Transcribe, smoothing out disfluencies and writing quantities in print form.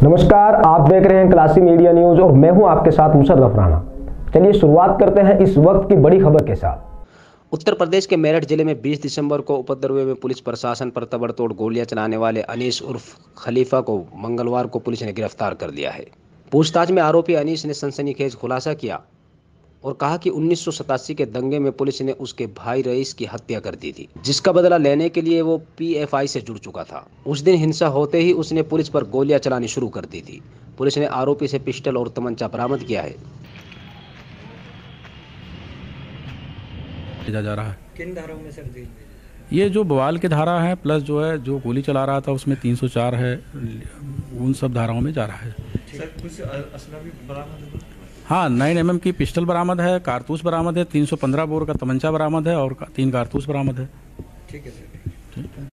नमस्कार, आप देख रहे हैं क्लासी मीडिया न्यूज और मैं हूं आपके साथ मुशर्रफ राणा। चलिए शुरुआत करते हैं इस वक्त की बड़ी खबर के साथ। उत्तर प्रदेश के मेरठ जिले में 20 दिसंबर को उपद्रव में पुलिस प्रशासन पर ताबड़तोड़ गोलियां चलाने वाले अनीस उर्फ खलीफा को मंगलवार को पुलिस ने गिरफ्तार कर लिया है। पूछताछ में आरोपी अनीस ने सनसनीखेज खुलासा किया और कहा कि 1987 के दंगे में पुलिस ने उसके भाई रईस की हत्या कर दी थी, जिसका बदला लेने के लिए वो पीएफआई से जुड़ चुका था। उस दिन हिंसा होते ही उसने पुलिस पर गोलियां चलानी शुरू कर दी थी। पुलिस ने आरोपी से पिस्टल और तमंचा बरामद किया है। जा रहा है किन धाराओं में सर जेल में? ये जो बवाल की धारा है प्लस जो है जो गोली चला रहा था उसमें 304 है, उन सब धाराओं में जा रहा है। सर कुछ असला भी बरामद हुआ? हाँ, 9mm की पिस्टल बरामद है, कारतूस बरामद है, 315 बोर का तमंचा बरामद है और 3 कारतूस बरामद है। ठीक है सर।